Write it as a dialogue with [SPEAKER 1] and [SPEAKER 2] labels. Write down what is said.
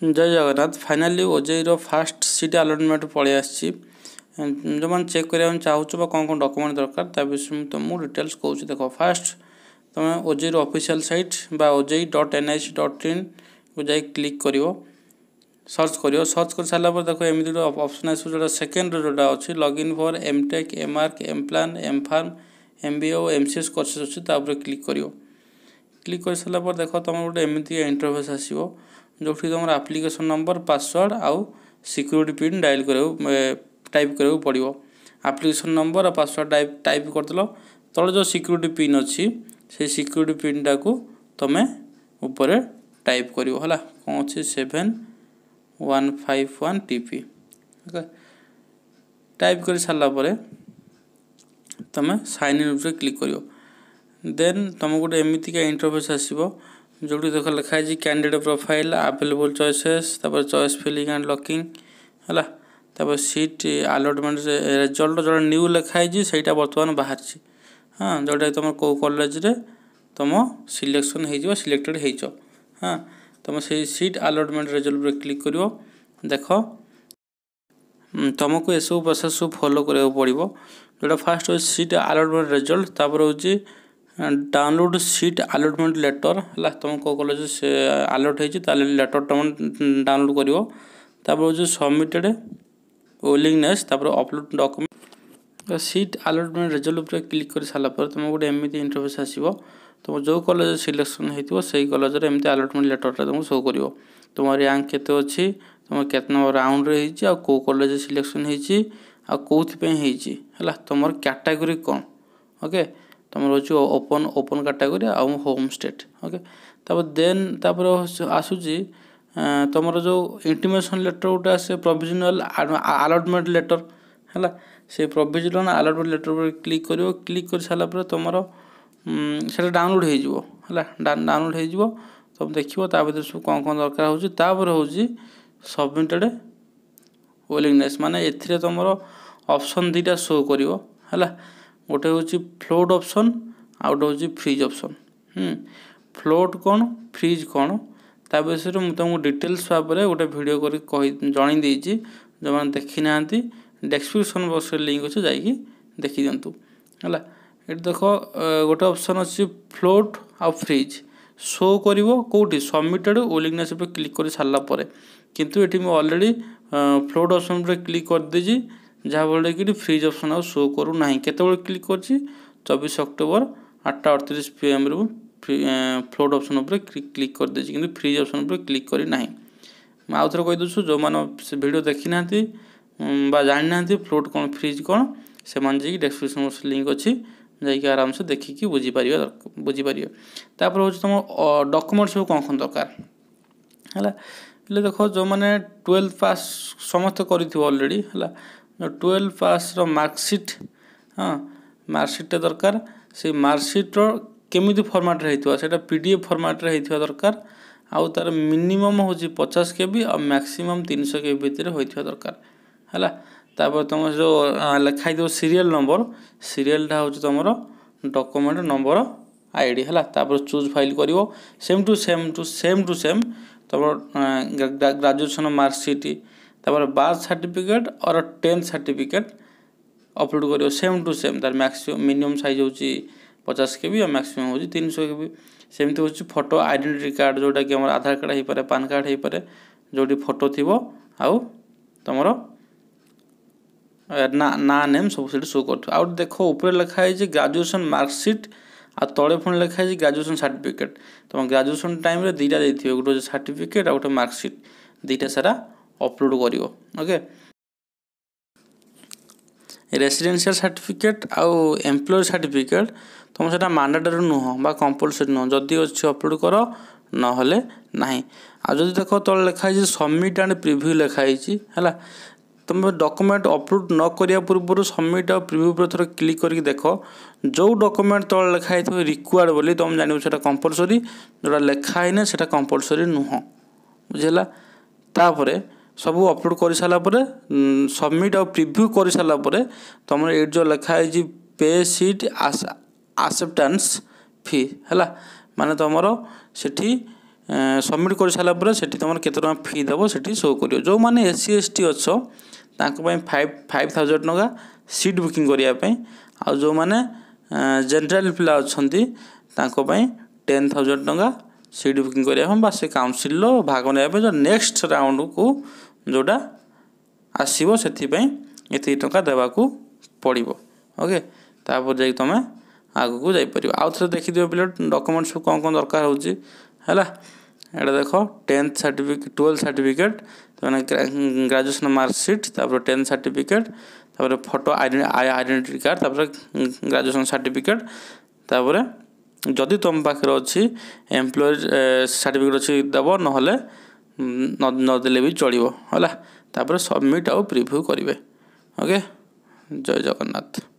[SPEAKER 1] जय Jagannath finally OJEE रो first seat allotment पड़े आसी जो मैंने चेक करने चाहूँ कौन कौन डॉक्यूमेंट दरकार ता विषय में तुमको डिटेल्स कहूँ। देख फास्ट तुम ओजेई रो ऑफिशियल साइट बा ojee.nic.in को जाई क्लिक करियो सर्च कर सारा पर देखो एमती गोटे ऑप्शन आस जो सेकेंड जोटा अच्छी login for M Tech M Arch M Plan M Pharm MBA और एमसीएस कोर्सेस अच्छी क्लिक करियो। क्लिक कर सारा पर देख तुम गोटे एमती इंटरफेस आसो जो तुम एप्लिकेशन नंबर पासवर्ड आउ सिक्यूरीटी पिन डायल टाइप करा पड़ो। एप्लिकेशन नंबर और पासवर्ड टाइप करदेल तले जो सिक्यूरीटी पिन अच्छी से सिक्यूरीटी पिन टाक तुम ऊपर टाइप कर कौन अच्छी 7151 TP ओके टाइप कर सारापर तुम साइन इन उपर क्लिक कर देन तुम गोटे एमतीका इंटरफेस आसो जो देख लिखाई candidate profile available choices choice filling and locking है सीट अलॉटमेंट रिजल्ट जो न्यू लिखाई से बर्तमान बाहर हाँ जोटा तुम कौ कॉलेज रे तुम सिलेक्शन हो सिलेक्टेड हो हाँ तुम से सीट अलॉटमेंट रिजल्ट पर क्लिक करियो। देख तुमको ये सब प्रोसेस सब फॉलो करा पड़ो जोटा फास्ट हो सीट अलॉटमेंट रिजल्ट तापर हो डाउनलोड सीट अलॉटमेंट लेटर है तुम कौ कॉलेज से अलॉट हो लेटर तुम डाउनलोड कर हो submitted willingness upload document seat allotment result उपर क्लिक कर सारापर तुम गोटे एमती इंटरफेस आसो तुम जो कॉलेज सिलेक्शन हो से कॉलेज एमती अलॉटमेंट लेटरटा तुमको शो कर तुम रैंक केते अच्छी तुम केत नंबर राउंड रे कौ कॉलेज सिलेक्शन है तुम कैटेगरी कौन ओके तुम रोज ओपन कैटेगरी आउ होम स्टेट ओके देन आसूची तुम जो इंटीमेशन लेटर गोटे आसे प्रोविजनल अलॉटमेंट लेटर है से प्रोविजनल अलॉटमेंट लेटर पर क्लिक कर सारापर तुम से डाउनलोड हो डाउनलोड हो तुम देखो भर सब कौन कौन दरकार हो सबमिटेड विलिंगनेस माने एथिरे तुमर ऑप्शन दुईटा शो कर गोटे हूँ फ्लोट ऑप्शन आउ गोटे हूँ फ्रीज ऑप्शन फ्लोट कौन फ्रीज कौन ता विषय में मुझे तुमको डिटेल्स भाव में गोटे वीडियो कर जन देती जो मैंने देखी ना डिस्क्रिप्शन बॉक्स लिंक अच्छे जाकि देखी दिंतु है ये देख गोटे ऑप्शन अच्छी फ्लोट आउ फ्रीज शो कर कौटी सबमिटेड विलिंगनेस पर क्लिक कर सारापर किंतु ये मुझे ऑलरेडी फ्लोट ऑप्शन पर क्लिक कर देजी जहाँफल कि फ्रीज ऑप्शन आ शो करूना केतबे क्लिक कर 24 अक्टोबर 8:38 PM रू फ्लोट ऑप्शन पर क्लिक कर देजी कि फ्रीज ऑप्शन पर क्लिक करना आउ थे कहीदे जो मैंने वीडियो देखी ना जानी ना फ्लोट कौन फ्रीज कौन से जाकि डिस्क्रिप्शन बॉक्स लिंक अच्छी जाकि आराम से देखिकी बुझीपारे तापर हूँ तुम डॉक्यूमेंट सब कौन कौन दरकार है देख जो मैंने 12 पास समस्त करलरेडी है 12 पास मार्कसीट हाँ मार्कसीट दरकार से मार्कसीट्र केमी फर्माट से PDF फर्माट दरकार आउ तार मिनिमम हूँ 50 KB और मैक्सिमम 300 KB भितर होता दरकार है तापर तुम जो लिखाई सीरियल नंबर सीरियलटा हूँ तुम डॉक्यूमेंट नंबर आईडी है तापर चूज फाइल कर सेम टू सेम तुम ग्रेजुएशन मार्कसीट तापर बार्थ सर्टिफिकेट और 10th सर्टिफिकेट अपलोड कर सेम टू सेम तार मैक्सिमम मिनिमम साइज हूँ 50 KB और मैक्सिमम हूँ 300 KB सेमती हूँ फोटो आइडेंटिटी कार्ड जोटा कि आधार कार्ड हो पारे पान कार्ड हो पारे जो फोटो थी आउ तुम ना नेम सब से शो कर देख ऊपर लिखाई ग्रेजुएशन मार्कसीट आ तले पुणी लिखाई ग्रेजुएशन सर्टिफिकेट तुम ग्रेजुएशन टाइम रे दुईटा देते गोटे सर्टिफिकेट आ गोटे मार्कसीट दुईटा सारा अपलोड कर ओके रेसिडेंशियल सर्टिफिकेट आउ एम्प्लॉय सर्टिफिकेट तुम से मैंडेटरी नुह बा कंपलसरी नुह जदि अच्छी अपलोड कर नहले नहीं आज देख तले लिखाई सबमिट एंड प्रिव्यू लिखाई है तुम डॉक्यूमेंट अपलोड न करिया पूर्व सबमिट और प्रिव्यू पर थोड़ा क्लिक करके देख जो डॉक्यूमेंट तले लिखाई थे रिक्वायर्ड बोली तुम जान से कंपलसरी जोटा लिखाई ना से कंपलसरी नुह बुझेगा तापर सब अपलोड कर सारापर सबमिट और प्रिव्यू कर सारापर तुम ये जो लिखाई पे सीट एक्सेप्टेंस फी है माने तुम से सबमिट कर सारा पर सेठी तुम केते टका फी देव सेठी शो करियो। जो माने SC ST अच्छ तांको पई 5000 टका सीट बुकिंग करिया पई आ जो माने जनरल पिला अछंती तांको पई 10000 टका सीट बुकिंग करिया हम से काउंसिल लो भाग ने जो नेक्स्ट राउंड को जोटा आसीबो सेथि पई एति टका देबा को पड़िबो। ओके तापर जाई तमे आगु को जाई परिबो। आउ थरे देखि दियो पिला डॉक्यूमेंट्स कोन कोन दरकार होची हैला। एटा देखो 10th सर्टिफिकेट 12th सर्टिफिकेट तने ग्रेजुएशन मार्कशीट तापर 10th सर्टिफिकेट तापर फोटो आइडेंटिटी कार्ड तापर ग्रेजुएशन सर्टिफिकेट तापर जदि तुम पाखे अच्छी एम्प्लॉय सर्टिफिकेट अच्छी देव नदेले भी चलो है। तापर सबमिट आउ प्रिव्यू करेंगे। ओके जय जगन्नाथ।